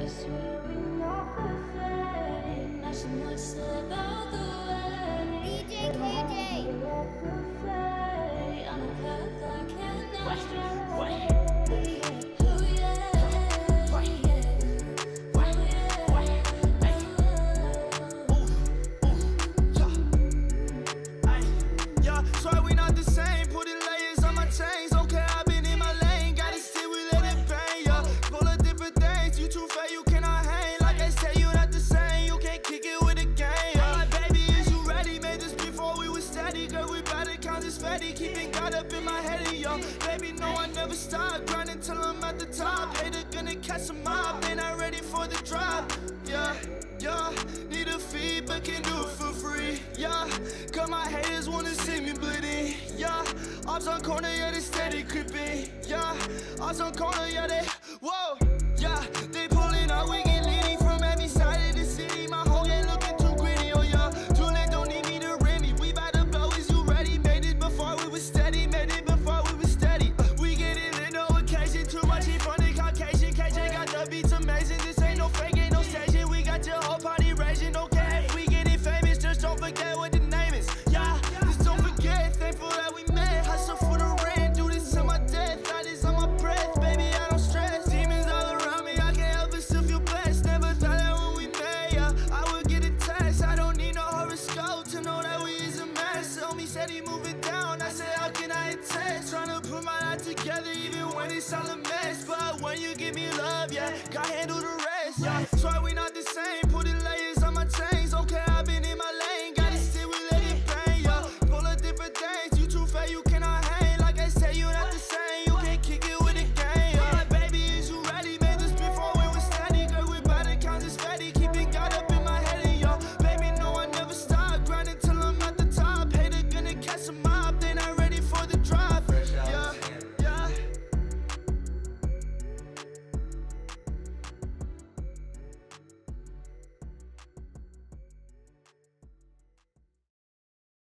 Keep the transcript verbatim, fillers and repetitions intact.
I swear we're not perfect. Not so much about the way. D J K J. On a path I cannot stray. What? Oh yeah. Keeping God up in my head, and yo, baby, no, I never stop grinding till I'm at the top. Hater gonna catch a mob, ain't I ready for the drop? Yeah, yeah, need a fee, but can do it for free. Yeah, cause my haters wanna see me bleeding. Yeah, ops on corner, yeah, they steady creeping. Yeah, ops on corner, yeah, they, whoa, yeah, they pulling out, we get leading from every side of the city. My whole gang looking too greedy, oh yeah, too late, don't need me to rim me. We bout to blow, is you ready? Made it before we was steady, made it before we was steady. Uh, we get it lit, no occasion, too much heat from the Caucasian. K J got the beats amazing, this ain't no fake, ain't no staging. We got your whole party raging, okay? If we getting famous, just don't forget what the name is. Yeah, just don't forget, thankful that we met. Hustle for the rent, do this till my death. Thought this on my breath, baby, I don't stress. Demons all around me, I can't help but still feel blessed. Never thought that when we met, yeah, I would get a test. I don't need no horoscope to know that we is a mess. Homie said he moving down, I said how can I attest? Tryna put my life together even when it's all a mess. But when you give me love, yeah, God handle the rest. Yeah, swear we not the